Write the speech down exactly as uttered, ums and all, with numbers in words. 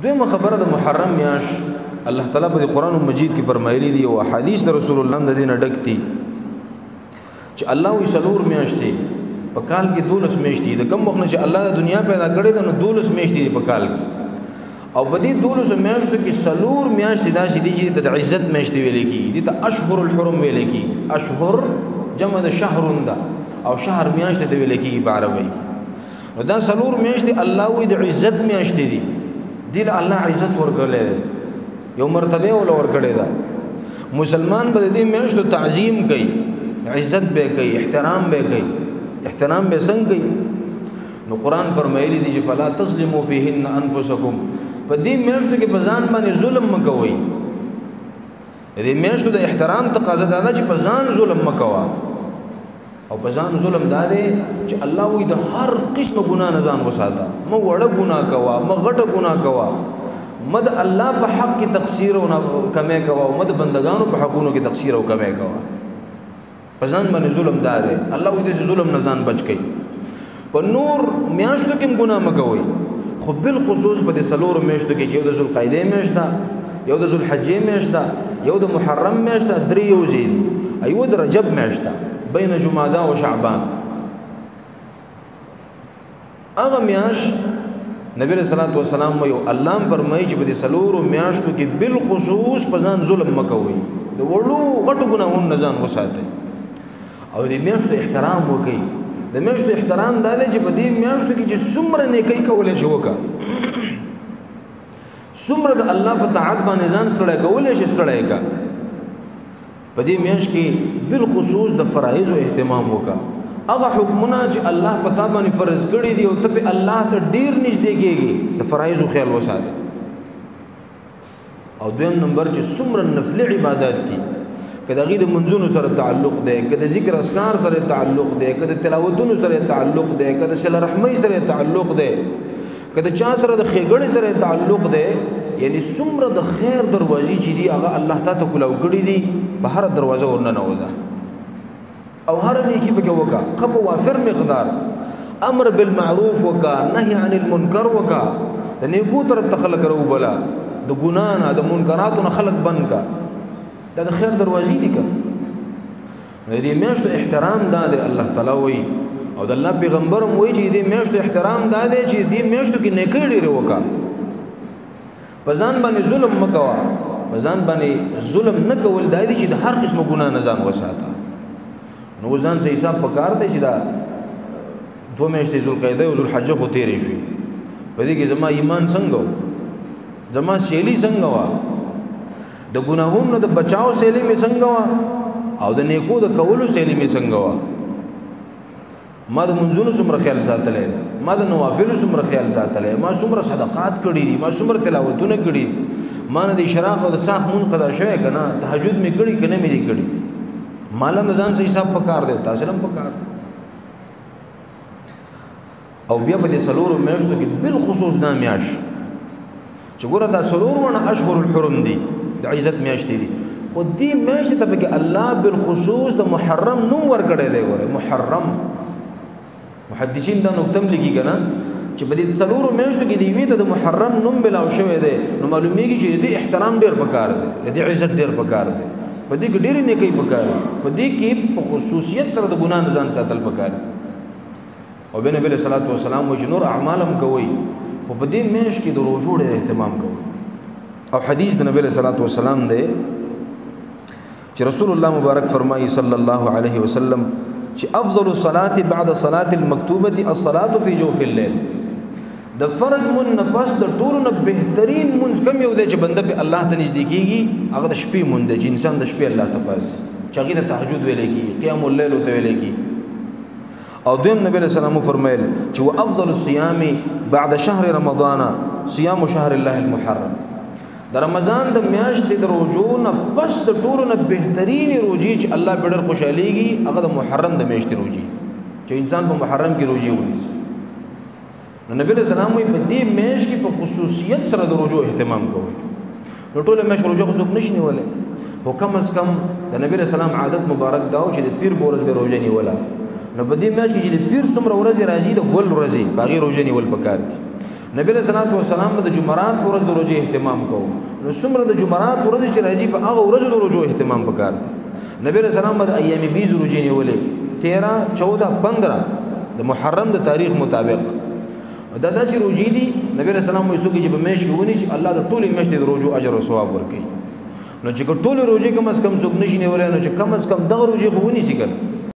دویمه خبره د محرم میاش الله تعالی په قرآن مجید کې فرمایلی دی او حدیث د رسول الله د دینه ډک دي چې الله وی سلور میاشتې په کال کې دولس میاشتې د کم وخت نه چې الله د دنیا پیدا کړې ده نو دولس میاشتې په کال کې او په دې دولس میاشتو کې سلور میاشتې داسې دي چې د عزت میاشتې ویل کېږي دي ته اشهر الحرم ویل کېږي اشهر جمع د شهرون ده او شهر میاشتې ته ویل کېږي په عربی نو دا سلور میاشتې الله وی د عزت میاشتې دي دي له الله عزت ورکړلی یو مرتبه ولا ورکړی ده مسلمان به دې میاشتو تعظیم کوي عزت به کوي احترام به کوي احترام به څنګه کوي نو قرآن فرمایلی دی چې فلا تظلموا فيهن انفسکم په دې میاشتو کې په ځان باندې ظلم مه کوئ دې میاشتو د احترام تقاضا دا ده چې په ځان ظلم مه کوه او په ځان ظلم دا دی چې الله وایي د هر قسمه ګناه نه ځان وساته مه وړه ګناه کوه مه غټه ګناه کوه مه د الله په حق کې تقصیر او کمی کوه او مه د بندګانو په حقونو کې تقصیر او کمی کوه په ځان باندې ظلم دا دی الله وایي داسې ظلم نه ځان بچ کړئ په نور میاشتو کې هم ګناه مه کوئ خو بالخصوص په دې څلورو میاشتو کې چې یو د ذوالقعدې میاشت ده یو د ذوالحجې میاشت ده یو د محرم میاشت ده درې یو ځای دي یو د رجب میاشت ده بین جمادی و شعبان هغه میاشت نبی صلی الله علیه وسلم وایي الله فرمایي چې په دې څلورو میاشتو کې بالخصوص په ځان ظلم مه کوئ د وړو غټو ګناهونو نه ځان وساتئ او د میاشتو احترام وکړئ د میاشتو احترام دا دی چې په دې میاشتو کې چې څومره نیکۍ کولی شي وکړه څومره د الله په طاعت باندې ځان ستړی کولی شي ستړی کړه په دې میاشت کې بالخصوص د فرایضو اهتمام وکړه هغه حکمونه چې الله په تا باندې فرض کړي دي او ته په الله ته ډېر نږدې کېږي د فرایضو خیال وساته او دویم نمبر چې څومره نفلي عبادات دي که د هغې د منځونو سره تعلق دی که د ذکر اذکار سره تعلق دی که د تلاوتونو سره تعلق دی که د صله رحمۍ سره تعلق دی که د چا سره د ښېګڼې سره تعلق دی یعنی څومره د خیر دروازې چې دي هغه الله تا ته کولاو کړي دي په هره دروازه ورننوځه او هره نیکي پکې وکړه ښه په وافر مقدار امر بالمعروف وکړه نهي عن المنکر وکړه د نیکو طرف ته خلک راوبله د ګناه نه د منکراتو نه خلک بند کړه دا د خیر دروازې دي که نو دې میاشتو احترام دا دی الله تعالی وایي او د الله پیغمبر هم وایي چې دې میاشتو احترام دا دی چې دې میاشتو کې نیکۍ ډېرې وکړه په ځان باندې ظلم مه کوه په ځان باندې ظلم نه کول دا دی چې د هر قسمه ګناه نه ځان وساته نو ځان څه حساب پکار دی چې دا دوه میاشتې ذوالقعده او ذوالحجه خو تېرې شوې په دې کې زما ایمان څنګه و زما سیلي څنګه وه د ګناهونو د بچاو سیلې مې څنګه وه او د نیکو د کولو سیلې مې څنګه وه ما د منځونو څومره خیال ساتلی ما د نوافلو څومره خیال ساتلی ما څومره صدقات کړي دي ما څومره تلاوتونه کړي ما نه د اشراق او د څاښ مونځ قضا شوی که نه تهجد مې کړي که نه مې دي کړي مال هم د ځان څه حساب پکار دی تاسو هم پکار او بیا په دې څلورو میاشتو کې بالخصوص دا میاشت چې ګوره دا څلور ونه اشهر الحرم دي د عزت میاشتې دي خو دې میاشتې ته پکې الله بالخصوص د محرم نوم ورکړی دی ګوره محرم محدثین دا نقطه هم لیکي که نه چې په دې څلورو میاشتو کې د یوې ته د محرم نوم ملاو شوی دی نو معلومیږي چې د دې احترام ډېر پکار دی د دې عزت ډېر پکار دی په دې کې ډېرې نیکۍ پکار دي په دې کې په خصوصیت سره د ګناه نه ځان ساتل پکار دي او بیا نبي علیه صلات وسلام وایي چې نور اعمال هم کوئ خو په دې میاشت کې د روژو ډېر اهتمام کوئ او حدیث د نبی علیه صلات وسلام دی چې رسول الله مبارک فرمایي صلی الله علیه وسلم چې افضل الصلاة بعد الصلاة المکتوبة الصلاة فی جوف الليل د فرض مون نه پس د ټولو نه بهترین مونځ کوم یو دی چې بنده په الله ته نږدې کېږي هغه د شپې مونځ دی چې انسان د شپې الله ته پاس چې هغې ته تهجد ویلی کېږي قیام اللیل ورته ویلی کېږي او دویم نبی علیه السلام وفرمیل چې و افضل الصیام بعد شهر رمضان صیام شهر الله المحرم د رمضان د میاشتې د روژو نه پس د ټولو نه بهترینې روژې چې الله پرې ډېر خوشحالېږي هغه د محرم د میاشتې روژې چې انسان په محرم کې روژې ونیسي نو نبی علیه السلام وایي په دې میاشت کې په خصوصیت سره د روژو اهتمام کوئ نو ټوله میاشت روژه خو څوک نشي نیولی خو کم از کم د نبی علیه السلام عادت مبارک دا و چې د پیر په ورځ به روژه نیوله نو په دې میاشت کې چې د پیر څومره ورځې راځي د ګل ورځې په هغې روژه نیول پکار دي نبی رسول الله والسلام د جمعرات ورځ د روزې اهتمام کوو نو څومره د جمعرات ورځ چې راځي په هغه ورځ د روزو اهتمام وکړ نبی رسول الله د ایام بیز روزې نیولې تیرہ چودہ پندرہ د محرم د تاریخ مطابق دا داسې روزې دي نبی رسول الله وایي چې په میاشت کې ونی چې الله د ټولې میاشتې د روزو اجر او ثواب ورکړي نو چې ټولې روزې کم از کم څوک نشي نیولای نو چې کم از کم دغه روزې خو ونی سي کړه